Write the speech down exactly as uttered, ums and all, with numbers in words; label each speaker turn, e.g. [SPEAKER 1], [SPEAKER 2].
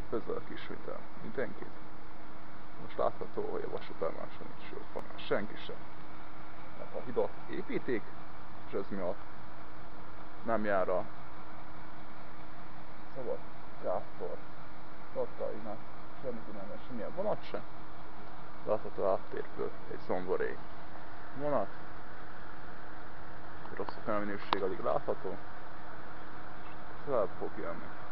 [SPEAKER 1] Üdvözlök ismétel mindenkit. Most látható, hogy a vasútállomáson nincs jó van, senki sem. Mert a hidat építik, és ez miatt nem jár a Szabad Gáspár tartalmának semmi nem lesz, semmilyen vonat sem. Látható áttérből egy zomboré vonat. Rossz a felminőség, alig látható. Tovább fog jönni.